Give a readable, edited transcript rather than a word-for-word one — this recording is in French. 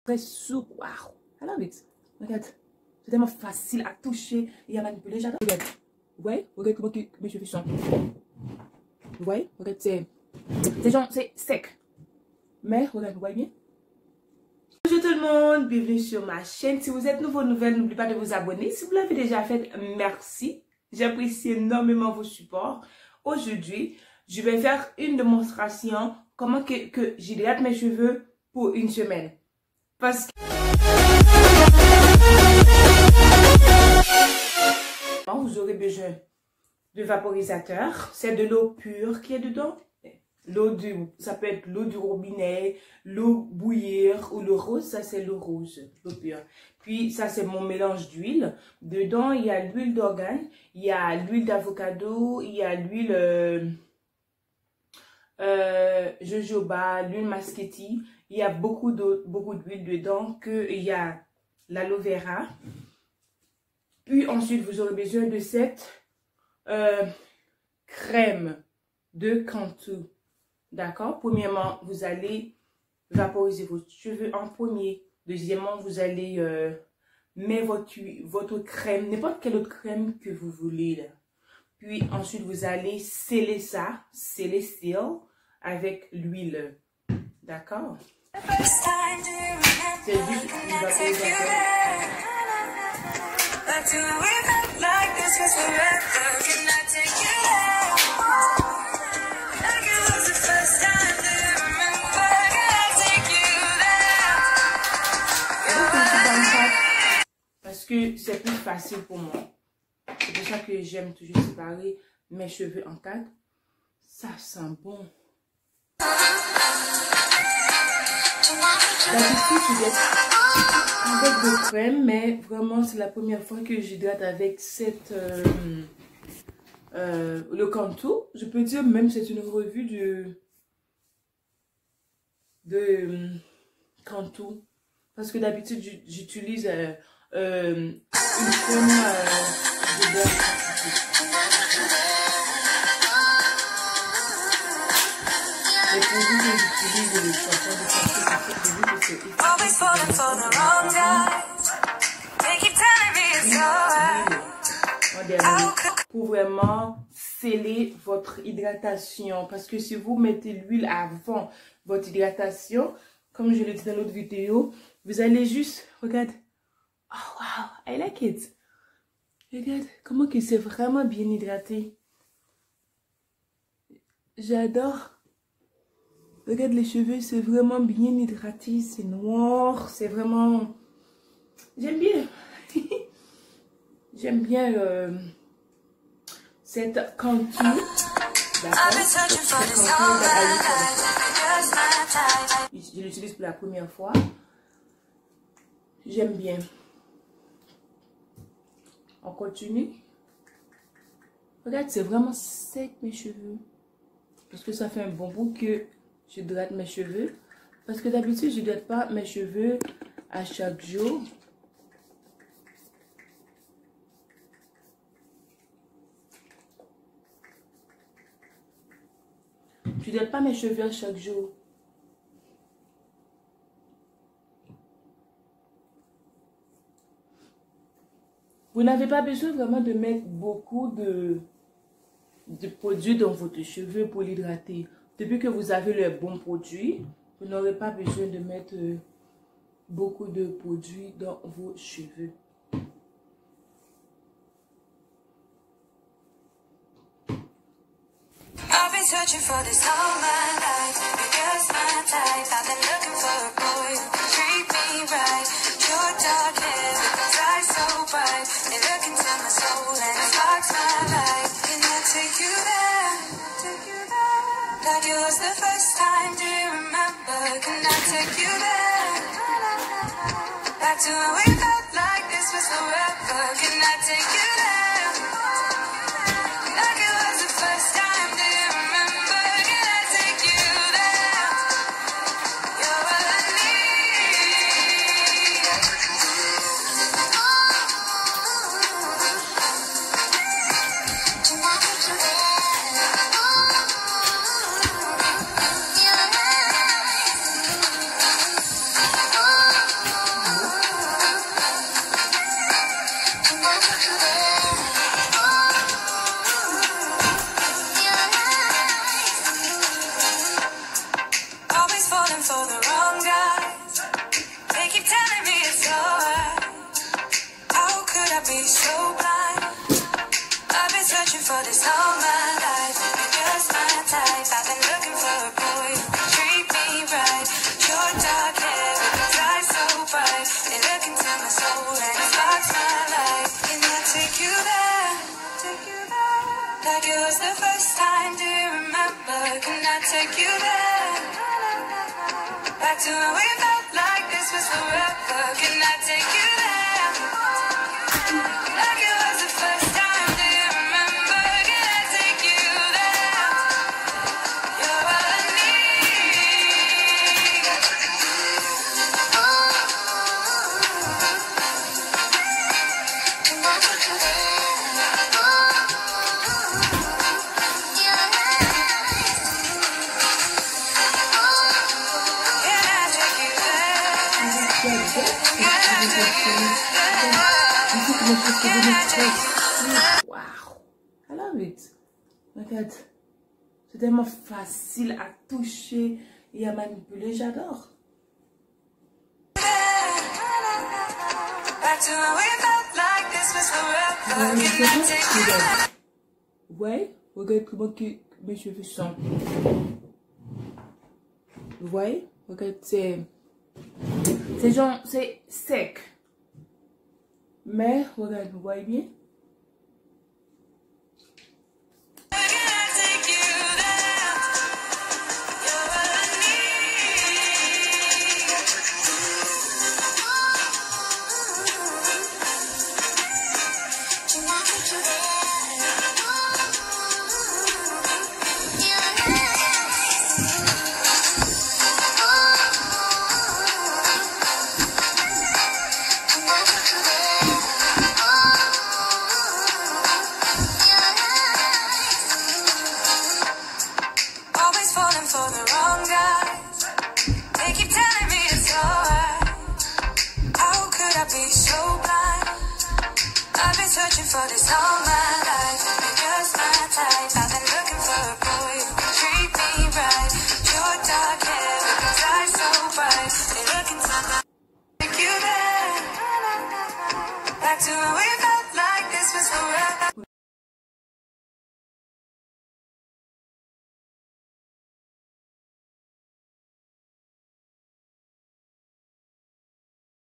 très souple. Waouh, I love it. Regarde, c'est tellement facile à toucher et à manipuler. J'adore. Regarde, vous voyez, regarde comment mes cheveux sont. Vous voyez, regarde, c'est sec. Mais regarde, vous voyez bien. Bonjour tout le monde, bienvenue sur ma chaîne. Si vous êtes nouveau, nouvelle, n'oubliez pas de vous abonner. Si vous l'avez déjà fait, merci. J'apprécie énormément vos supports. Aujourd'hui, je vais faire une démonstration comment que j'hydrate mes cheveux pour une semaine. Parce que vous aurez besoin de vaporisateur. C'est de l'eau pure qui est dedans. Ça peut être l'eau du robinet, l'eau bouillir ou l'eau rose. Ça, c'est l'eau rose, l'eau pure. Puis, ça, c'est mon mélange d'huile. Dedans, il y a l'huile d'organe, il y a l'huile d'avocado, il y a l'huile jojoba, l'huile masquetti. Il y a beaucoup d'huile dedans. Il y a l'aloe vera. Puis, ensuite, vous aurez besoin de cette crème de Cantu. D'accord? Premièrement, vous allez vaporiser vos cheveux en premier. Deuxièmement, vous allez mettre votre crème, n'importe quelle autre crème que vous voulez. Là. Puis ensuite, vous allez sceller ça, seal avec l'huile. D'accord? C'est juste une vaporisateur. Parce que c'est plus facile pour moi. C'est pour ça que j'aime toujours séparer mes cheveux en quatre. Ça sent bon. D'habitude, je vais avec de crème, mais vraiment, c'est la première fois que j'hydrate avec cette le Cantu. Je peux dire même c'est une revue de Cantu. Parce que d'habitude, j'utilise une crème de beurre. Les produits que j'utilise, les chansons de santé, pour vraiment sceller votre hydratation. Parce que si vous mettez l'huile avant votre hydratation, comme je l'ai dit dans l'autre vidéo, vous allez juste, regarde, oh wow, I like it. Regarde comment que c'est vraiment bien hydraté. J'adore. Regarde les cheveux, c'est vraiment bien hydraté, c'est noir, c'est vraiment... J'aime bien. J'aime bien cette Cantu. D'accord. Je l'utilise pour la première fois. J'aime bien. On continue. Regarde, c'est vraiment sec mes cheveux. Parce que ça fait un bon bout que j'hydrate mes cheveux. Parce que d'habitude, je n'hydrate pas mes cheveux à chaque jour. Je n'hydrate pas mes cheveux à chaque jour. Vous n'avez pas besoin vraiment de mettre beaucoup de produits dans votre cheveux pour l'hydrater. Depuis que vous avez le bon produit, vous n'aurez pas besoin de mettre beaucoup de produits dans vos cheveux. I've been searching for this all my life. You're just my type. I've been looking for a boy who can treat me right. Your dark hair, your eyes so bright. They look into my soul and it sparks my life. Can I take you there? Take you there? Like it was the first time. Do you remember? Can I take you there? Back to when we felt like this was forever. Can I take you there? Like it was the first time. so blind. I've been searching for this all my life. You're just my type. I've been looking for a boy who can treat me right. Your dark hair with your eyes so bright. They look into my soul and it sparks my life. Can I take you there? Take you there? Like it was the first time. Do you remember? Can I take you there? Back to when we felt like this was forever. Can I take you there? Like it was the first time. Do you remember? Can I take you there? You're all I need. Can I take you there? Wow, I love it. Regarde, c'est tellement facile à toucher et à manipuler, j'adore. Ouais, regarde comment que mes cheveux sont. Vous voyez, regarde, c'est genre, c'est sec. Mais, regarde, vous voyez bien? For the wrong guys, they keep telling me it's alright. How could I be so blind? I've been searching for this all my life. You're just my type. I've been looking for a boy who can treat me right. Your dark hair with your eyes so bright. They look into my. Take you there, back to when we.